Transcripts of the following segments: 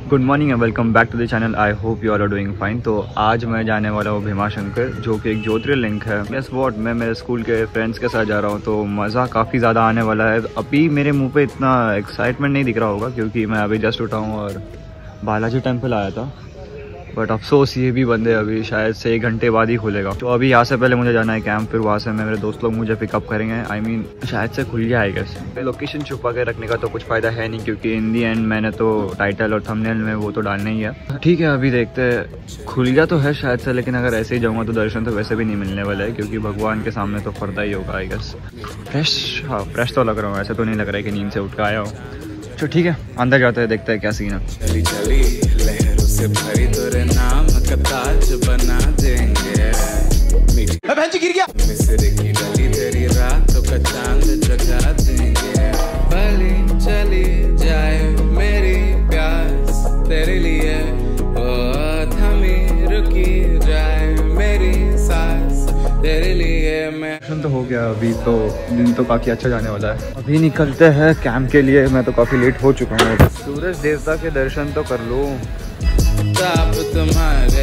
Good morning and welcome back to the channel. I hope you are doing fine. तो आज मैं जाने वाला हूँ भीमाशंकर, जो कि एक ज्योतिर्लिंग है। गेस व्हाट, मैं मेरे स्कूल के फ्रेंड्स के साथ जा रहा हूँ, तो मज़ा काफ़ी ज़्यादा आने वाला है। अभी मेरे मुंह पे इतना एक्साइटमेंट नहीं दिख रहा होगा क्योंकि मैं अभी जस्ट उठा हूँ और बालाजी टेम्पल आया था, बट अफसोस ये भी बंद है, अभी शायद से 1 घंटे बाद ही खुलेगा। तो अभी यहाँ से पहले मुझे जाना है कैंप, फिर वहाँ से मेरे दोस्त लोग मुझे पिकअप करेंगे। आई मीन शायद से खुल गया है कैसे। लोकेशन छुपा के रखने का तो कुछ फ़ायदा है नहीं, क्योंकि इन दी एंड मैंने तो टाइटल और थंबनेल में वो तो डालना ही है। ठीक है, अभी देखते हैं। खुल गया तो है शायद से, लेकिन अगर ऐसे ही जाऊँगा तो दर्शन तो वैसे भी नहीं मिलने वाला है, क्योंकि भगवान के सामने तो पर्दा ही होगा आई गेस। फ्रेश तो लग रहा हूँ, ऐसे तो नहीं लग रहा है कि नींद से उठ के आया हूँ। तो ठीक है, अंदर जाते हैं, देखते हैं क्या सीन है। से भरी तोरे नाम का ताज बना देंगे। गिर गया मिस्र की गली तेरी रातों का चांद जगा देंगे। भली चली जाए मेरी प्यास तेरे लिए, ओ थमी रुकी जाए मेरी सांस तेरे लिए। मैं तो हो गया, अभी तो दिन तो काफ़ी अच्छा जाने वाला है। अभी निकलते हैं कैंप के लिए। मैं तो काफ़ी लेट हो चुका हूँ। सूरज देवता के दर्शन तो कर लूँ। ताप तुम्हारे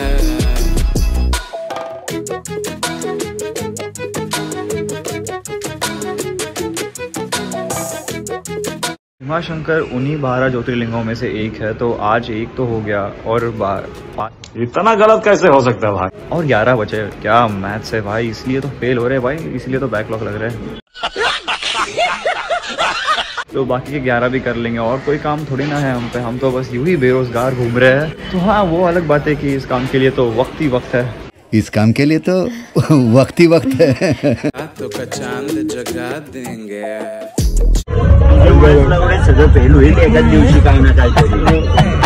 भीमाशंकर उन्हीं 12 ज्योतिर्लिंगों में से एक है, तो आज एक तो हो गया और इतना गलत कैसे हो सकता है भाई। और 11 बचे। क्या मैथ्स है भाई, इसलिए तो फेल हो रहे हैं भाई, इसलिए तो बैकलॉग लग रहे हैं। तो बाकी के 11 भी कर लेंगे, और कोई काम थोड़ी ना है हम पे। हम तो बस यूं ही बेरोजगार घूम रहे हैं। तो हाँ, वो अलग बात है कि इस काम के लिए तो वक्त ही वक्त है। इस काम के लिए तो वक्त ही वक्त है। रातों का चांद जगा देंगे। सगळं फेल होईल एकाच दिवशी काही ना काहीतरी।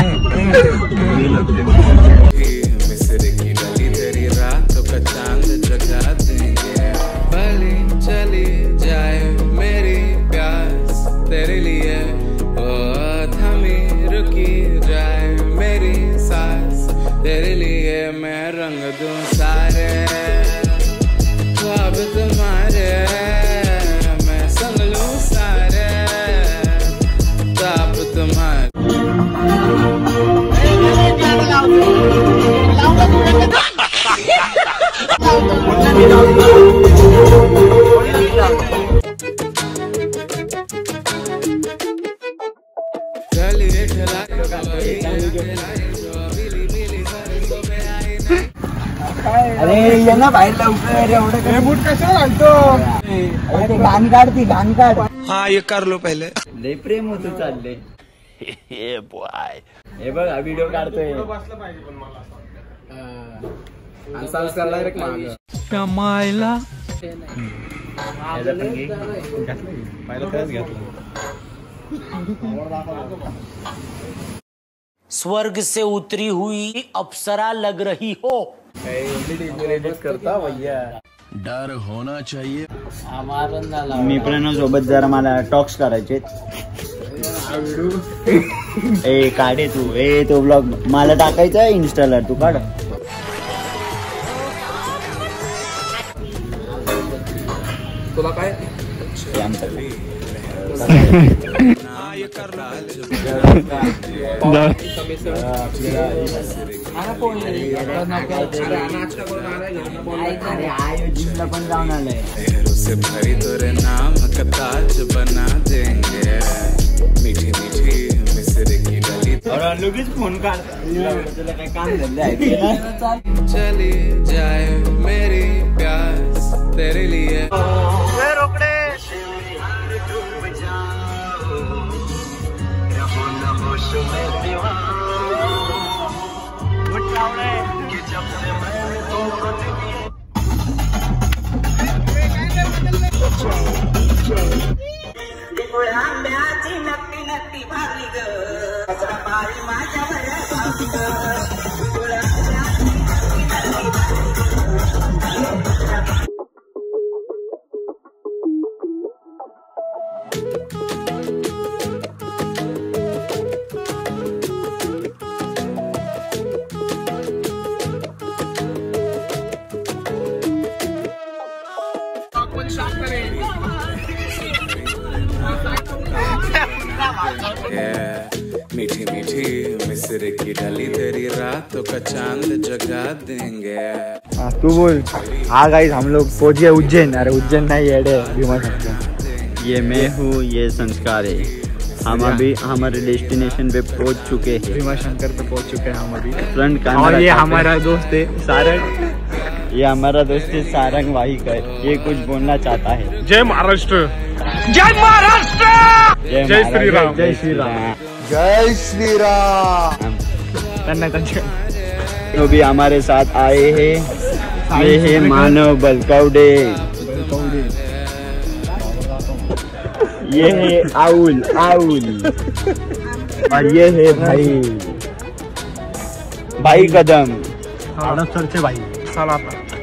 मिस्र की गली तेरी रातों का चांद जगा देंगे। भली चली जाए मेरी प्यास तेरे लिए, ओ थमी रुकी जाए मेरी सांस तेरे लिए। मैं रंग दूं सारे ख्वाब तुम्हारे, मैं संग लूं सारे ताप तुम्हारे। अरे ये ना बाहेर लवकर, एवढं बूट कशाला घालतो? अरे घाण काढ, ती घाण काढ. हाँ ये कर लो पहले। लय प्रेम होतं चाललंय. हे बघ, हा व्हिडिओ काढतोय. संस्कारला रे मागे कमायला स्वर्ग से उतरी हुई अप्सरा लग रही हो। करता भैया. डर होना चाहिए. मी प्रणव सोबत जरा मला टॉक्स करायचे. ए काढे तू, ए तो ब्लॉग मला टाकायचा आहे इन्स्टाला, तू काढ. तुला काय जिमला पण जाऊन आलंय. से भरी तोरे नाम का ताज बना देंगे। मीठी मीठी मिस्र की गली और लगेच फोन काढ. तुला काय काम धंदे आहे? चली जाए मेरी प्यास तेरे लिए. रोकडे आंब्याची नक्की नक्की भारी ग पाळी माझ्या मीठी मीठी मिस्र की डली तेरी रातों का चांद जगा देंगे। तू बोल। हाँ गाइस, हम लोग पहुंच गए उज्जैन। अरे उज्जैन नहीं है, भीमाशंकर। ये मैं हूँ, ये संस्कार है। हम अभी हमारे डेस्टिनेशन पे पहुंच चुके हैं। भीमाशंकर पे पहुंच चुके हैं हम अभी। फ्रंट का और ये हमारा दोस्त है सारंग। ये हमारा दोस्त है सारंग वाहिकर। ये कुछ बोलना चाहता है। जय महाराष्ट्र, जय महाराष्ट्र, जय श्री राम, जय श्री राम, जय श्री राम। जो भी हमारे साथ आए हैं ये है मानव बलकौडे, ये है आउल और ये है भाई कदम। से भाई चला।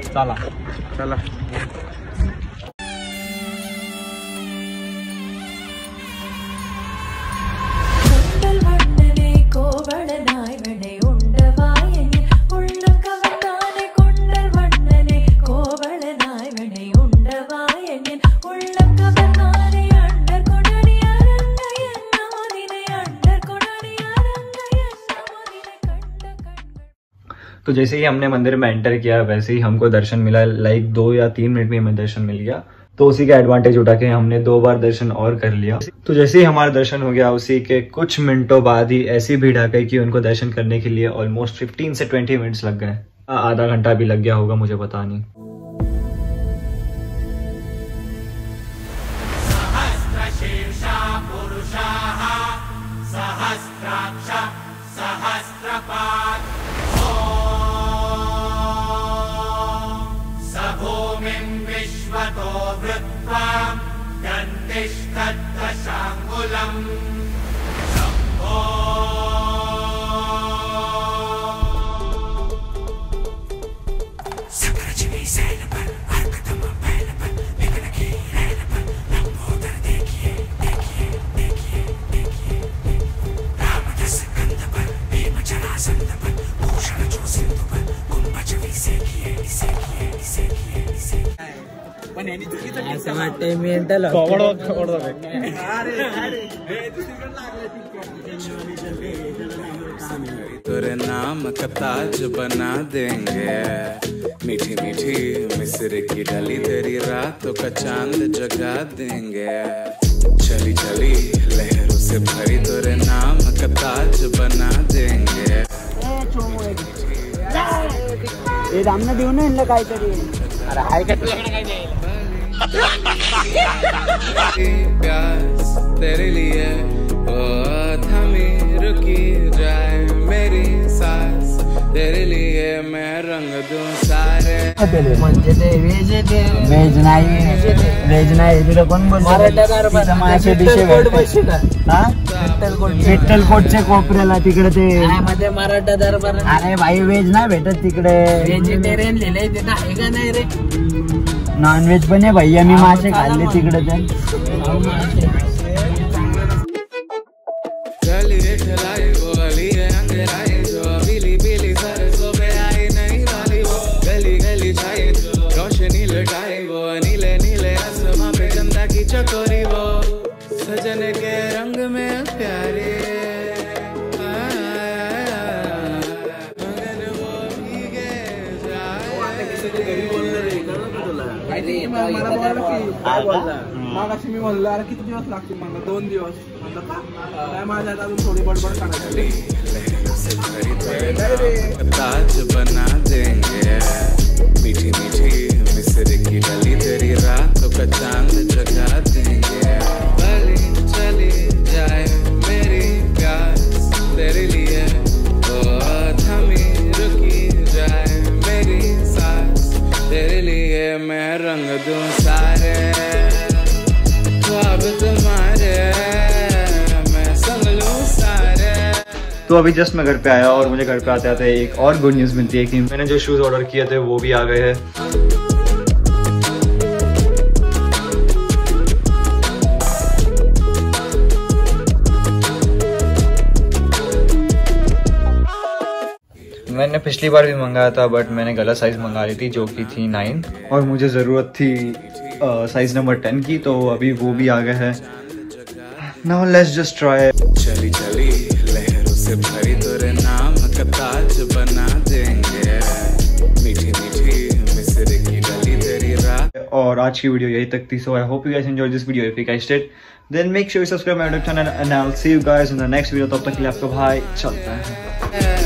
तो जैसे ही हमने मंदिर में एंटर किया वैसे ही हमको दर्शन मिला। लाइक 2 या 3 मिनट में हमें दर्शन मिल गया। तो उसी का एडवांटेज उठा के हमने 2 बार दर्शन और कर लिया। तो जैसे ही हमारा दर्शन हो गया उसी के कुछ मिनटों बाद ही ऐसी भीड़ आ गई कि उनको दर्शन करने के लिए ऑलमोस्ट 15 से 20 मिनट्स लग गए। आधा घंटा भी लग गया होगा, मुझे पता नहीं। तेरे नाम का ताज बना देंगे। मीठी मीठी मिस्र की डली तेरी रातों का चांद जगा देंगे। चली चली लहरों से भरी तेरे नाम का ताज बना देंगे। हे दामना देऊ ना इनला काहीतरी। अरे हाय का तुला काय नाही। प्यास तेरे लिए थमी रुकी जाए मेरी सांस। तेरे लिए मैं रंग दूं सारे। म्हणजे ते वेज नाही तिथं कोण बोलतो मासे डिशे विठ्ठल कोटच्या कोपऱ्याला तिकडे ते मराठा दरबार। अरे भाई वेज नाही भेटत तिकडे, व्हेजिटेरियन लिहिलंय तिथं आहे का नाही रे? नॉन व्हेज पण आहे भैया, मी मासे खाल्ले तिकडे तर। गली ठलाई वो गली है अंगराई जो पीली पीली सरसों पे आई नहीं वाली वो। गली गली छाई रोशनी लटाई वो नीले नीले आसमां पे चंदा की चकोरी वो। सजन के रंग में प्यारे मगर वो भीगे मागाशी मी म्हणलं अरे किती दिवस लागतील म्हणलं 2 दिवस म्हणलं का काय माझ्या अजून थोडी बडबड करायची। ताज बना देंगे। मीठी मीठी मिस्र की डली तेरी रातों का चांद जगा देंगे। भली चली जाए मेरी प्यास तेरे लिए थमी रुकी जाए मेरी सांस। तेरे लिए मैं रंग दूं सारे ख्वाब तुम्हारे, मैं संग लूं सारे। तो अभी जस्ट मैं घर पे आया और मुझे घर पे आते आते एक और गुड न्यूज़ मिलती है कि मैंने जो शूज़ ऑर्डर किए थे वो भी आ गए हैं। मैंने पिछली बार भी मंगाया था बट मैंने गलत साइज़ मंगा ली थी जो कि थी 9 और मुझे ज़रूरत थी साइज़ नंबर 10 की, तो अभी वो भी आ गया है। Now let's just try. चली चली लहरों से भरी तेरे नाम और आज की वीडियो यही तक थी. So I hope you guys enjoyed this video. If you guys did then make sure you subscribe my YouTube channel and I will see you guys in the next video. तब तक के लिए आपका भाई चलता है.